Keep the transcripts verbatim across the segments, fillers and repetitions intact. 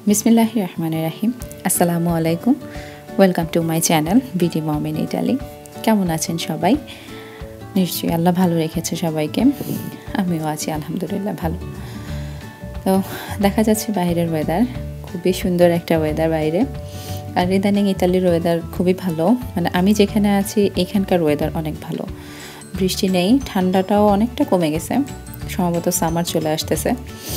বিসমিল্লাহির রহমানির রহিম। আসসালামু আলাইকুম। Welcome to my channel BD mom in Italy. কেমন আছেন সবাই? নিশ্চয়ই আল্লাহ ভালো রেখেছে সবাইকে। আমিও আছি আলহামদুলিল্লাহ ভালো। তো দেখা যাচ্ছে বাইরের ওয়েদার খুবই সুন্দর একটা ওয়েদার বাইরে। আর ইদানিং ইতালির ওয়েদার খুবই ভালো, মানে আমি যেখানে আছি এখানকার ওয়েদার অনেক ভালো। বৃষ্টি নেই, ঠান্ডাটাও অনেকটা কমে গেছে, সম্ভবত সামার চলে আসতেছে।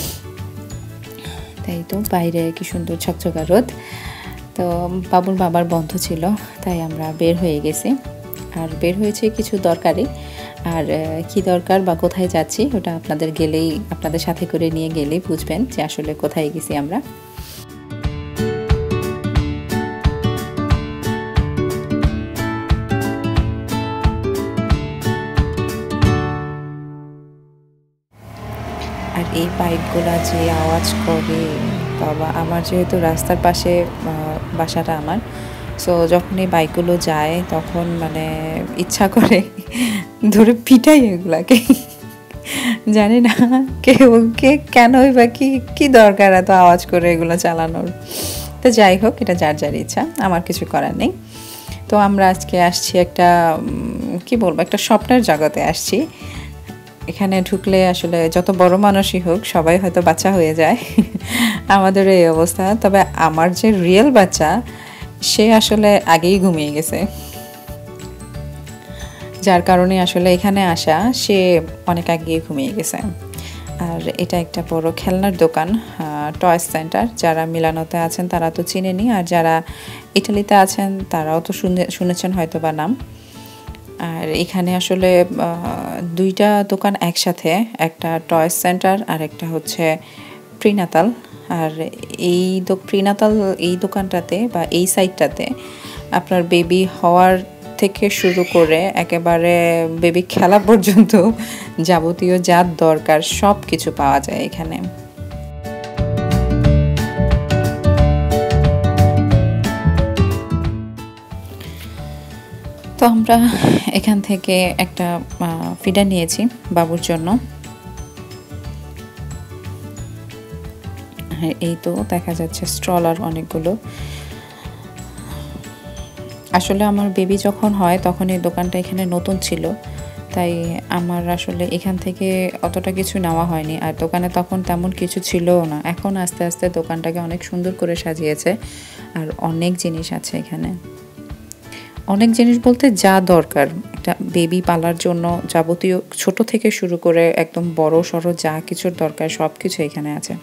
তাই তো বাইরে কি সুন্দর ঝকঝকা রোদ। তো বাবুর বাবার বন্ধ ছিল, তাই আমরা বের হয়ে গেছি। আর বের হয়েছে কিছু দরকারি, আর কি দরকার বা কোথায় যাচ্ছি ওটা আপনাদের গেলেই আপনাদের সাথে করে নিয়ে গেলেই বুঝবেন যে আসলে কোথায় গেছি আমরা। আর এই বাইকগুলা যে আওয়াজ করে বাবা, আমার যেহেতু রাস্তার পাশে বাসাটা আমার, সো যখন এই বাইকগুলো যায় তখন মানে ইচ্ছা করে ধরে পিটাই এগুলাকে। জানি না কেউ কে কেনই বা কি কি দরকার এত আওয়াজ করে এগুলো চালানোর। তো যাই হোক, এটা যার যার ইচ্ছা, আমার কিছু করার নেই। তো আমরা আজকে আসছি একটা কি বলবো একটা স্বপ্নের জগতে আসছি। এখানে ঢুকলে আসলে যত বড় মানুষই হোক সবাই হয়তো বাচ্চা হয়ে যায়, আমাদের এই অবস্থা। তবে আমার যে রিয়েল বাচ্চা সে আসলে আগেই ঘুমিয়ে গেছে, যার কারণে আসলে এখানে আসা, সে অনেক আগেই ঘুমিয়ে গেছে। আর এটা একটা বড় খেলনার দোকান, টয়েস সেন্টার। যারা মিলানোতে আছেন তারা তো চিনেনি, আর যারা ইটালিতে আছেন তারাও তো শুনে শুনেছেন হয়তো বা নাম। আর এখানে আসলে দুইটা দোকান একসাথে, একটা টয়েস সেন্টার আর একটা হচ্ছে প্রিনাতাল। আর এই প্রিনাতাল এই দোকানটাতে বা এই সাইডটাতে আপনার বেবি হওয়ার থেকে শুরু করে একেবারে বেবি খেলা পর্যন্ত যাবতীয় যা দরকার সব কিছু পাওয়া যায় এখানে। তো আমরা এখান থেকে একটা ফিডার নিয়েছি বাবুর জন্য। এই তো দেখা যাচ্ছে স্ট্রলার অনেকগুলো। আসলে আমার বেবি যখন হয় তখন এই দোকানটা এখানে নতুন ছিল, তাই আমার আসলে এখান থেকে অতটা কিছু নেওয়া হয়নি। আর দোকানে তখন তেমন কিছু ছিলও না। এখন আস্তে আস্তে দোকানটাকে অনেক সুন্দর করে সাজিয়েছে, আর অনেক জিনিস আছে এখানে। অনেক জিনিস বলতে যা দরকার একটা বেবি পালার জন্য, যাবতীয় ছোট থেকে শুরু করে একদম বড় সড়ো যা কিছুর দরকার সব কিছু এখানে আছে।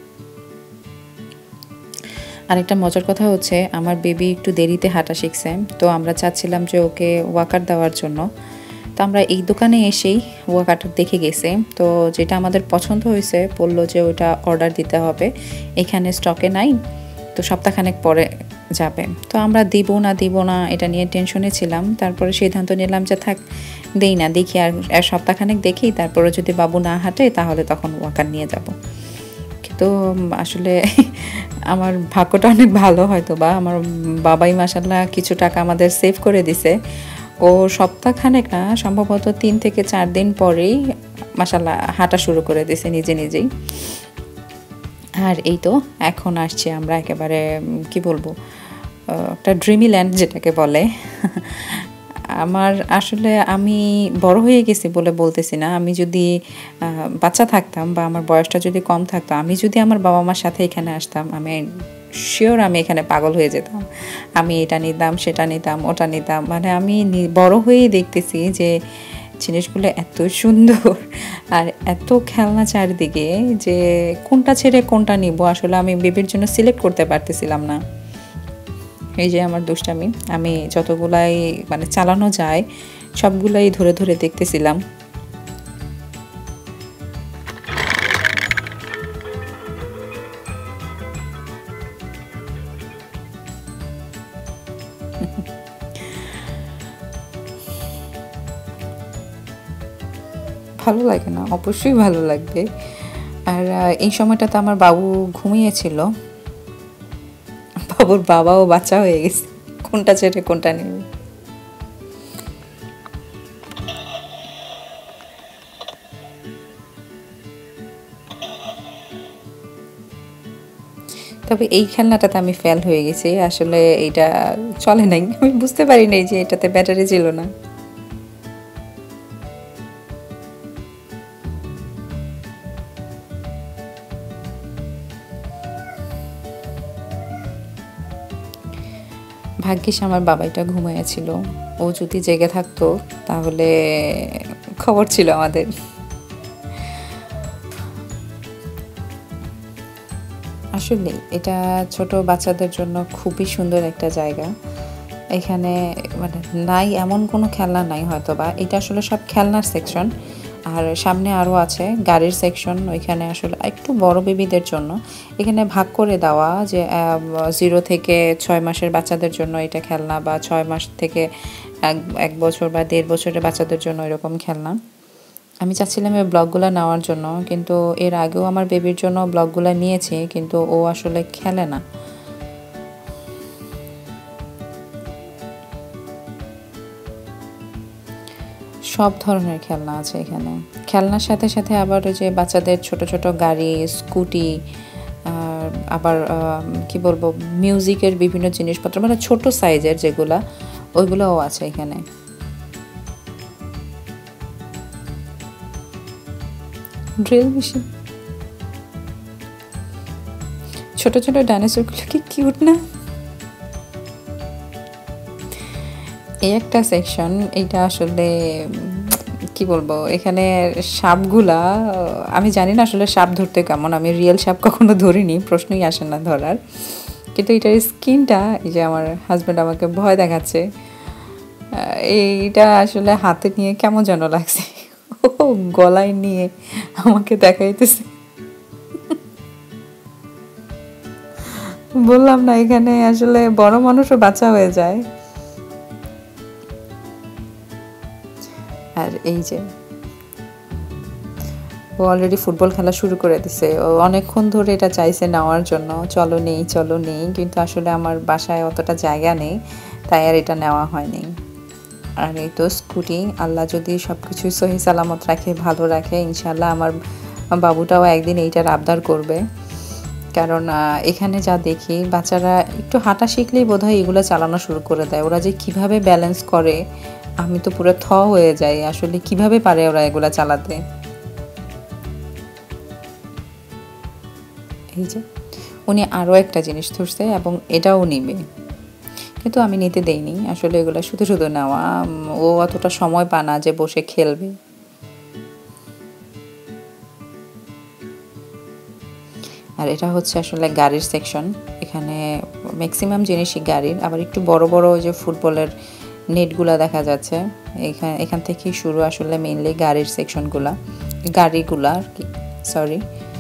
আরেকটা মজার কথা হচ্ছে, আমার বেবি একটু দেরিতে হাঁটা শিখছে, তো আমরা চাচ্ছিলাম যে ওকে ওয়াকার দেওয়ার জন্য। তো আমরা এই দোকানে এসেই ওয়াকারটা দেখে গেছি, তো যেটা আমাদের পছন্দ হয়েছে বললো যে ওটা অর্ডার দিতে হবে, এখানে স্টকে নাই, তো সপ্তাহখানেক পরে যাবে। তো আমরা দিব না দিব না এটা নিয়ে টেনশনে ছিলাম। তারপরে সিদ্ধান্ত নিলাম যে থাক, দেই না, দেখি আর এক সপ্তাহখানেক দেখি, তারপরে যদি বাবু না হাঁটে তাহলে তখন ওয়াকার নিয়ে যাব। তো আসলে আমার ভাগ্যটা অনেক ভালো, হয়তো বা আমার বাবাই মাশাআল্লাহ কিছু টাকা আমাদের সেভ করে দিছে। ও সপ্তাহখানেক না, সম্ভবত তিন থেকে চার দিন পরেই মাশাআল্লাহ হাঁটা শুরু করে দিছে নিজে নিজেই। আর এই তো এখন আসছি আমরা একেবারে কি বলবো একটা ড্রিমি ল্যান্ড যেটাকে বলে। আমার আসলে আমি বড় হয়ে গেছি বলে বলতেছি না, আমি যদি বাচ্চা থাকতাম বা আমার বয়সটা যদি কম থাকতো, আমি যদি আমার বাবা মার সাথে এখানে আসতাম, আমি শিওর আমি এখানে পাগল হয়ে যেতাম। আমি এটা নিতাম, সেটা নিতাম, ওটা নিতাম, মানে আমি বড় হয়েই দেখতেছি যে জিনিসগুলো এত সুন্দর আর এত খেলনা চারিদিকে যে কোনটা ছেড়ে কোনটা নিব আসলে আমি বেবির জন্য সিলেক্ট করতে পারতেছিলাম না। এই যে আমার দুষ্টামি, আমি যতগুলাই মানে চালানো যায় সবগুলাই ধরে ধরে দেখতেছিলাম। ভালো লাগে না? অবশ্যই ভালো লাগবে। আর এই সময়টাতে আমার বাবু ঘুমিয়েছিল, বাবুর বাবাও বাচ্চা হয়ে গেছে, কোনটা ছেড়ে কোনটা নেবে। তবে এই খেলনাটাতে আমি ফেল হয়ে গেছি, আসলে এটা চলে নাই, আমি বুঝতে পারি নাই যে এটাতে ব্যাটারি ছিল না। ভাগ্যিস আমার বাবাইটা ঘুমাইয়াছিল, ও যদি জেগে থাকতো তাহলে খবর ছিল আমাদের। আসলে এটা ছোট বাচ্চাদের জন্য খুবই সুন্দর একটা জায়গা। এখানে মানে নাই এমন কোনো খেলনা নাই হয়তো বা, এটা আসলে সব খেলনার সেকশন। আর সামনে আরও আছে গাড়ির সেকশন, ওইখানে আসলে একটু বড় বেবিদের জন্য এখানে ভাগ করে দেওয়া, যে জিরো থেকে ছয় মাসের বাচ্চাদের জন্য এটা খেলনা, বা ছয় মাস থেকে এক এক বছর বা দেড় বছরের বাচ্চাদের জন্য এরকম খেলনা। আমি চাচ্ছিলাম এই ব্লগগুলো নেওয়ার জন্য, কিন্তু এর আগেও আমার বেবির জন্য ব্লগগুলো নিয়েছি, কিন্তু ও আসলে খেলে না। সব ধরনের খেলনা আছে এখানে। খেলনার সাথে সাথে আবার ওই যে বাচ্চাদের ছোট ছোট গাড়ি, স্কুটি, আবার কি বলবো, মিউজিকের বিভিন্ন জিনিসপত্র, মানে ছোট সাইজের যেগুলা, ওইগুলোও আছে এখানে। ড্রিল মেশিন, ছোট ছোট ডাইনোসরগুলো কি কিউট না? এই একটা সেকশন, এটা আসলে কি বলবো, এখানে সাপগুলা, আমি জানি না আসলে সাপ ধরতে কেমন, আমি রিয়েল সাপ কখনো ধরিনি, প্রশ্নই আসে না ধরার। কিন্তু এটার স্কিনটা, এই যে আমার হাজব্যান্ড আমাকে ভয় দেখাচ্ছে, এইটা আসলে হাতে নিয়ে কেমন যেন লাগছে, ও গলায় নিয়ে আমাকে দেখাইতেছে। বললাম না, এখানে আসলে বড় মানুষও বাচ্চা হয়ে যায়। আর এই যে ও অলরেডি ফুটবল খেলা শুরু করে দিছে, ও অনেকক্ষণ ধরে এটা চাইছে নেওয়ার জন্য, চলো নেই চলো নেই, কিন্তু আসলে আমার বাসায় অতটা জায়গা নেই, তাই আর এটা নেওয়া হয়নি। আর এই তো স্কুটি, আল্লাহ যদি সব কিছুই সহি সালামত রাখে, ভালো রাখে, ইনশাল্লাহ আমার বাবুটাও একদিন এইটার আবদার করবে। কারণ এখানে যা দেখি, বাচ্চারা একটু হাঁটা শিখলেই বোধহয় এগুলো চালানো শুরু করে দেয়। ওরা যে কিভাবে ব্যালেন্স করে, আমি তো পুরো থ হয়ে যাই, আসলে কিভাবে পারে ওরা এগুলা চালাতে। এই যে উনি আরও একটা জিনিস ধরছে এবং এটাও নিবে, কিন্তু আমি নিতে দেইনি, আসলে এগুলো শুধু শুধু নেওয়া, ও অতটা সময় পায় না যে বসে খেলবে। আর এটা হচ্ছে আসলে গাড়ির সেকশন, এখানে ম্যাক্সিমাম জিনিসই গাড়ির, আবার একটু বড় বড় যে ফুটবলের নেটগুলা দেখা যাচ্ছে, এখানে এখান থেকেই শুরু আসলে মেইনলি গাড়ির সেকশনগুলা, গাড়িগুলা আর কি, সরি।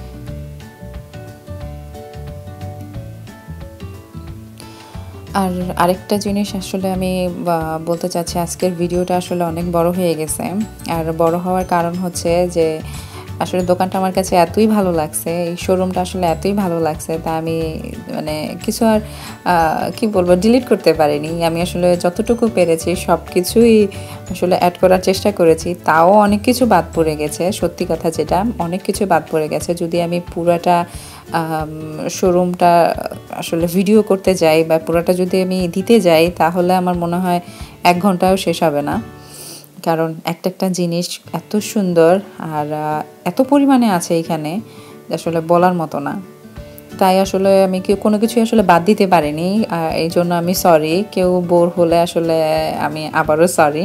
আর আরেকটা জিনিস আসলে আমি বলতে চাচ্ছি, আজকের ভিডিওটা আসলে অনেক বড় হয়ে গেছে, আর বড় হওয়ার কারণ হচ্ছে যে আসলে দোকানটা আমার কাছে এতই ভালো লাগছে, এই শোরুমটা আসলে এতই ভালো লাগছে, তা আমি মানে কিছু আর কি বলবো ডিলিট করতে পারিনি। আমি আসলে যতটুকু পেরেছি সব কিছুই আসলে অ্যাড করার চেষ্টা করেছি, তাও অনেক কিছু বাদ পড়ে গেছে, সত্যি কথা যেটা, অনেক কিছু বাদ পড়ে গেছে। যদি আমি পুরাটা শোরুমটা আসলে ভিডিও করতে যাই বা পুরাটা যদি আমি দিতে যাই, তাহলে আমার মনে হয় এক ঘন্টাও শেষ হবে না, কারণ একটা একটা জিনিস এত সুন্দর আর এত পরিমাণে আছে এখানে আসলে বলার মতো না। তাই আসলে আমি কেউ কোনো কিছুই আসলে বাদ দিতে পারিনি, এই জন্য আমি সরি, কেউ বোর হলে আসলে আমি আবারও সরি।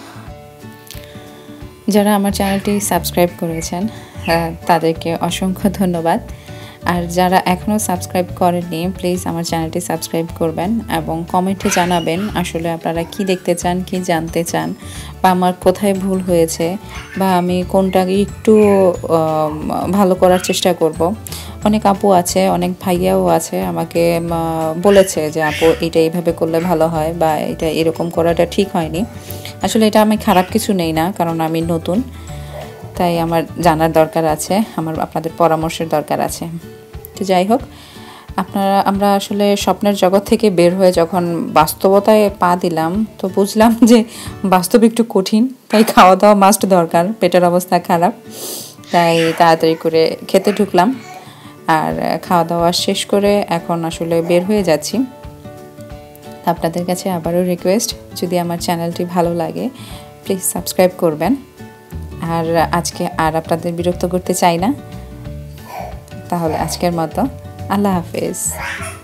যারা আমার চ্যানেলটি সাবস্ক্রাইব করেছেন তাদেরকে অসংখ্য ধন্যবাদ, আর যারা এখনও সাবস্ক্রাইব করেননি প্লিজ আমার চ্যানেলটি সাবস্ক্রাইব করবেন এবং কমেন্টে জানাবেন আসলে আপনারা কি দেখতে চান, কি জানতে চান, বা আমার কোথায় ভুল হয়েছে, বা আমি কোনটাকে একটু ভালো করার চেষ্টা করব। অনেক আপু আছে, অনেক ভাইয়াও আছে আমাকে বলেছে যে আপু এটা এইভাবে করলে ভালো হয়, বা এটা এরকম করাটা ঠিক হয়নি। আসলে এটা আমি খারাপ কিছু নেই না, কারণ আমি নতুন, তাই আমার জানার দরকার আছে, আমার আপনাদের পরামর্শের দরকার আছে। তো যাই হোক, আপনারা আমরা আসলে স্বপ্নের জগৎ থেকে বের হয়ে যখন বাস্তবতায় পা দিলাম, তো বুঝলাম যে বাস্তব একটু কঠিন, তাই খাওয়া দাওয়া মাস্ট দরকার, পেটের অবস্থা খারাপ, তাই তাড়াতাড়ি করে খেতে ঢুকলাম। আর খাওয়া দাওয়া শেষ করে এখন আসলে বের হয়ে যাচ্ছি। আপনাদের কাছে আবারও রিকোয়েস্ট, যদি আমার চ্যানেলটি ভালো লাগে প্লিজ সাবস্ক্রাইব করবেন। আর আজকে আর আপনাদের বিরক্ত করতে চাই না, তাহলে আজকের মতো আল্লাহ হাফেজ।